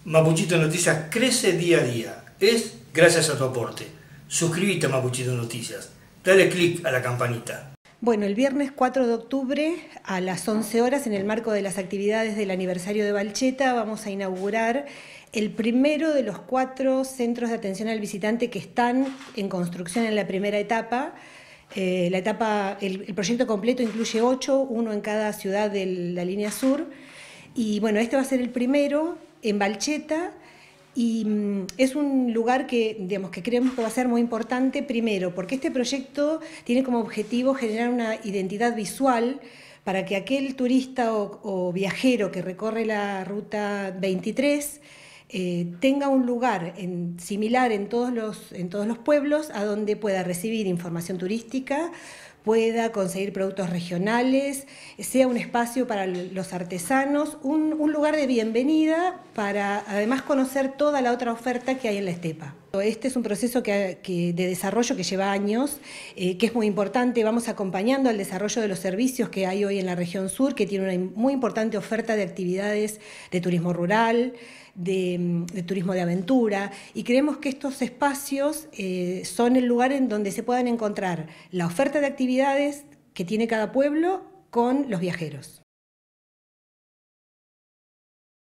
Mapuchito Noticias crece día a día. Es gracias a tu aporte. Suscríbete a Mapuchito Noticias. Dale click a la campanita. Bueno, el viernes 4 de octubre a las 11 horas, en el marco de las actividades del aniversario de Balcheta, vamos a inaugurar el primero de los 4 centros de atención al visitante que están en construcción en la primera etapa. El proyecto completo incluye 8, uno en cada ciudad de la línea sur. Y bueno, este va a ser el primero en Balcheta. Y es un lugar que, digamos, que creemos que va a ser muy importante, primero, porque este proyecto tiene como objetivo generar una identidad visual para que aquel turista o viajero que recorre la ruta 23 tenga un lugar similar en todos los pueblos a donde pueda recibir información turística, pueda conseguir productos regionales, sea un espacio para los artesanos, un lugar de bienvenida para además conocer toda la otra oferta que hay en la estepa. Este es un proceso de desarrollo que lleva años, que es muy importante. Vamos acompañando al desarrollo de los servicios que hay hoy en la región sur, que tiene una muy importante oferta de actividades de turismo rural, de turismo de aventura, y creemos que estos espacios son el lugar en donde se puedan encontrar la oferta de actividades que tiene cada pueblo con los viajeros.